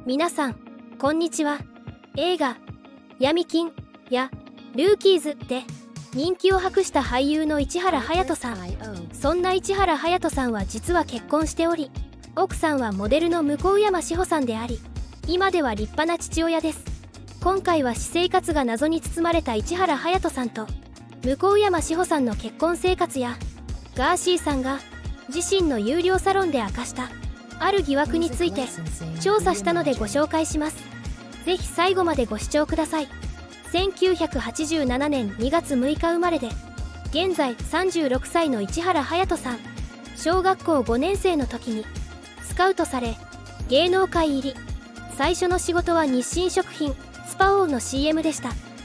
皆さんこんにちは。映画「闇金」や「ルーキーズ」で人気を博した俳優の市原隼人さん。そんな市原隼人さんは実は結婚しており、奥さんはモデルの向山志保さんであり、今では立派な父親です。今回は私生活が謎に包まれた市原隼人さんと向山志保さんの結婚生活や、ガーシーさんが自身の有料サロンで明かしたある疑惑について調査したのでご紹介します。ぜひ最後までご視聴ください。1987年2月6日生まれで、現在36歳の市原隼人さん。小学校5年生の時にスカウトされ芸能界入り。最初の仕事は日清食品スパ王の CM でした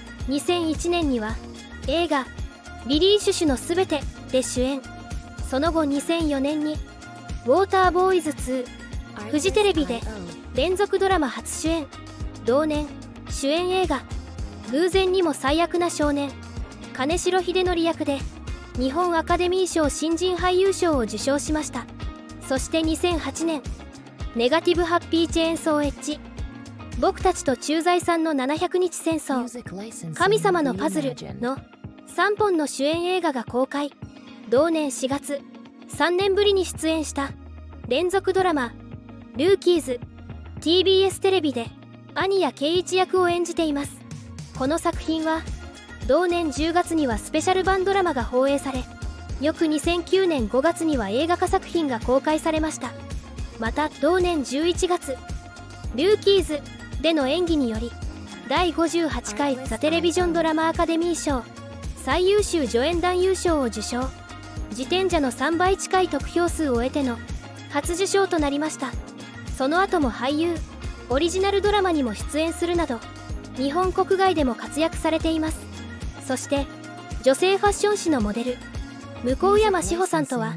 。2001年には映画「ビリー・シュシュのすべて」で主演。その後2004年にウォーターボーイズ2フジテレビで連続ドラマ初主演。同年主演映画「偶然にも最悪な少年」金城秀則役で日本アカデミー賞新人俳優賞を受賞しました。そして2008年ネガティブハッピーチェーンソーエッジ、僕たちと駐在さんの700日戦争、神様のパズルの3本の主演映画が公開。同年4月3年ぶりに出演した連続ドラマ「ルーキーズ」TBS テレビで兄谷圭一役を演じています。この作品は同年10月にはスペシャル版ドラマが放映され、翌2009年5月には映画化作品が公開されました。また同年11月「ルーキーズ」での演技により第58回ザ・テレビジョンドラマアカデミー賞最優秀助演男優賞を受賞。自転車の3倍近い得票数を得ての初受賞となりました。その後も俳優オリジナルドラマにも出演するなど日本国外でも活躍されています。そして女性ファッション誌のモデル向山志保さんとは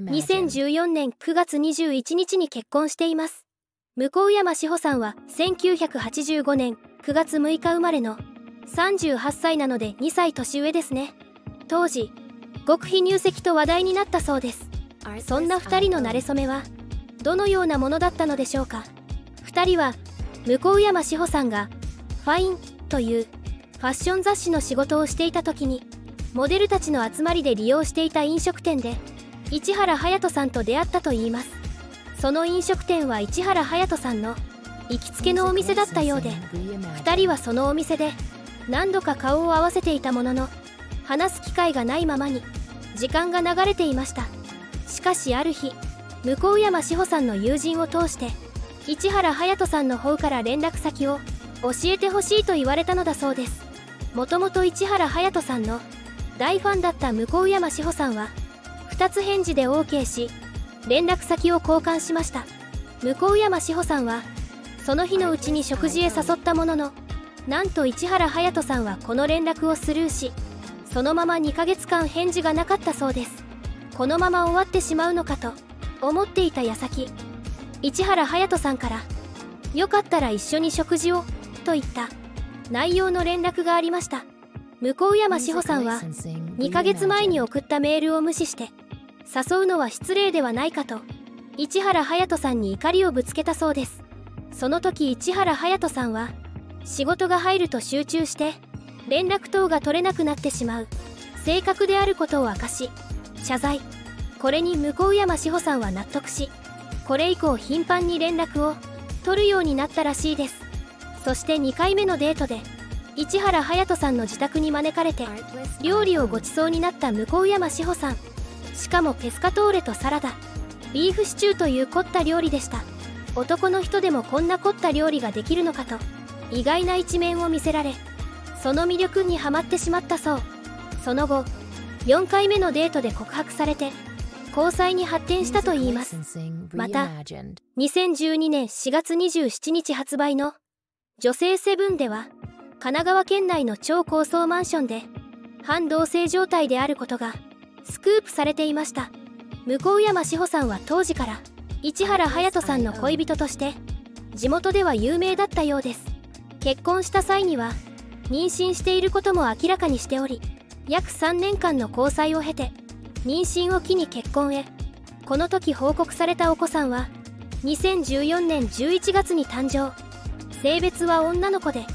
2014年9月21日に結婚しています。向山志保さんは1985年9月6日生まれの38歳なので2歳年上ですね。当時極秘入籍と話題になったそうです。そんな2人の馴れ初めはどのようなものだったのでしょうか。2人は向山志保さんがファインというファッション雑誌の仕事をしていた時に、モデルたちの集まりで利用していた飲食店で市原隼人さんと出会ったといいます。その飲食店は市原隼人さんの行きつけのお店だったようで、2人はそのお店で何度か顔を合わせていたものの話す機会がないままに時間が流れていました。しかしある日、向山志保さんの友人を通して市原隼人さんの方から連絡先を教えてほしいと言われたのだそうです。もともと市原隼人さんの大ファンだった向山志保さんは2つ返事で OK し、連絡先を交換しました。向山志保さんはその日のうちに食事へ誘ったものの、なんと市原隼人さんはこの連絡をスルーし、そのまま2ヶ月間返事がなかったそうです。このまま終わってしまうのかと思っていた矢先、市原隼人さんから「よかったら一緒に食事を」といった内容の連絡がありました。向山志保さんは2ヶ月前に送ったメールを無視して、誘うのは失礼ではないかと市原隼人さんに怒りをぶつけたそうです。その時市原隼人さんは仕事が入ると集中して連絡等が取れなくなってしまう性格であることを明かし謝罪。これに向山志保さんは納得し、これ以降頻繁に連絡を取るようになったらしいです。そして2回目のデートで市原隼人さんの自宅に招かれて料理をご馳走になった向山志保さん。しかもペスカトーレとサラダ、ビーフシチューという凝った料理でした。男の人でもこんな凝った料理ができるのかと意外な一面を見せられ、その魅力にはまってしまったそう。その後4回目のデートで告白されて交際に発展したといいます。また2012年4月27日発売の女性セブンでは神奈川県内の超高層マンションで半同棲状態であることがスクープされていました。向山志保さんは当時から市原隼人さんの恋人として地元では有名だったようです。結婚した際には妊娠していることも明らかにしており、約3年間の交際を経て妊娠を機に結婚へ。この時報告されたお子さんは2014年11月に誕生。 性別は女の子で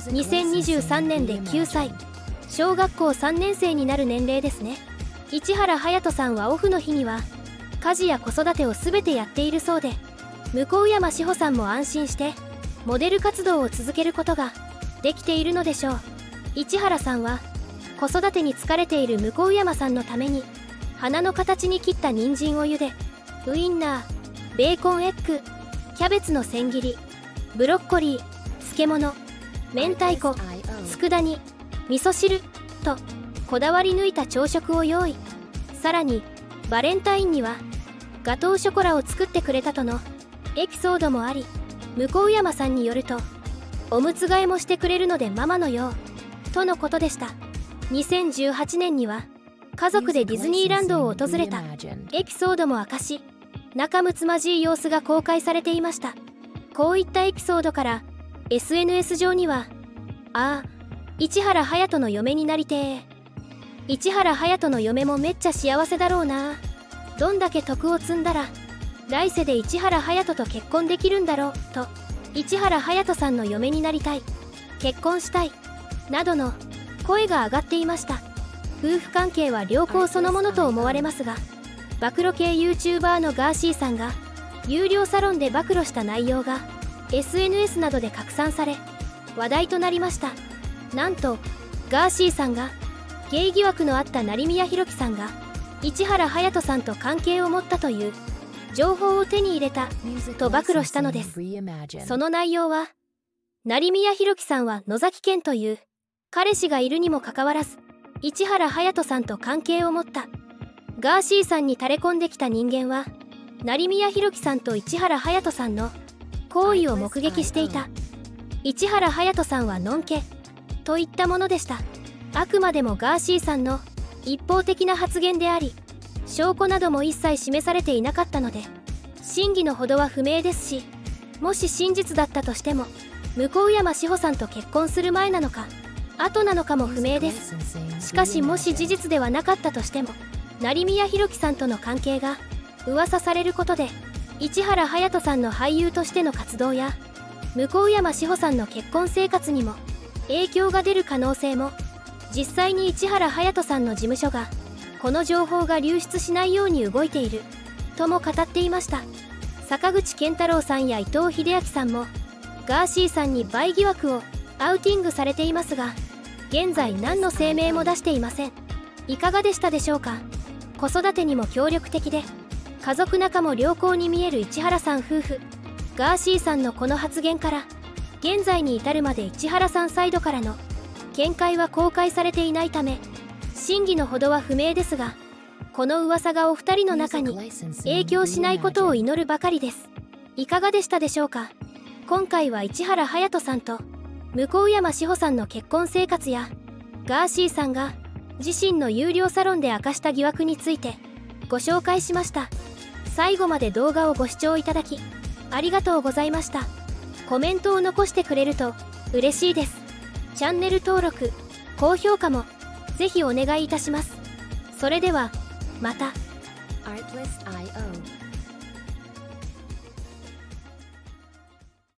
2023年で9歳、小学校3年生になる年齢ですね。市原隼人さんはオフの日には家事や子育てを全てやっているそうで、向山志保さんも安心してモデル活動を続けることができているのでしょう。市原さんは子育てに疲れている向山さんのために花の形に切った人参を茹で、ウインナー、ベーコンエッグ、キャベツの千切り、ブロッコリー、漬物、明太子、佃煮、味噌汁とこだわり抜いた朝食を用意。さらにバレンタインにはガトーショコラを作ってくれたとのエピソードもあり、向山さんによるとおむつ替えもしてくれるのでママのようとのことでした。2018年には家族でディズニーランドを訪れたエピソードも明かし、仲睦まじい様子が公開されていました。こういったエピソードから SNS 上には、ああ市原隼人の嫁になりてえ、市原隼人の嫁もめっちゃ幸せだろうな、どんだけ徳を積んだら来世で市原隼人と結婚できるんだろうと、市原隼人さんの嫁になりたい、結婚したいなどの声が上がっていました。夫婦関係は良好そのものと思われますが、暴露系 YouTuber のガーシーさんが有料サロンで暴露した内容が SNS などで拡散され話題となりました。なんとガーシーさんがゲイ疑惑のあった成宮弘樹さんが市原隼人さんと関係を持ったという情報を手に入れたと暴露したのです。その内容は、成宮弘樹さんは野崎健という彼氏がいるにもかかわらず市原隼人さんと関係を持った。ガーシーさんに垂れ込んできた人間は成宮弘樹さんと市原隼人さんの行為を目撃していた。市原隼人さんはのんけといったものでした。あくまでもガーシーさんの一方的な発言であり、証拠なども一切示されていなかったので真偽のほどは不明ですし、もし真実だったとしても向山志保さんと結婚する前なのか後なのかも不明です。しかしもし事実ではなかったとしても成宮弘樹さんとの関係が噂されることで市原隼人さんの俳優としての活動や向山志保さんの結婚生活にも影響が出る可能性も。実際に市原隼人さんの事務所がこの情報が流出しないように動いているとも語っていました。坂口健太郎さんや伊藤英明さんもガーシーさんに倍疑惑をアウティングされていますが、現在何の声明も出していません。いかがでしたでしょうか。子育てにも協力的で家族仲も良好に見える市原さん夫婦。ガーシーさんのこの発言から現在に至るまで市原さんサイドからの見解は公開されていないため真偽のほどは不明ですが、この噂がお二人の中に影響しないことを祈るばかりです。いかがでしたでしょうか。今回は市原隼人さんと向山志保さんの結婚生活やガーシーさんが自身の有料サロンで明かした疑惑についてご紹介しました。最後まで動画をご視聴いただきありがとうございました。コメントを残してくれると嬉しいです。チャンネル登録、高評価もぜひお願いいたします。それではまた。 Artlist.io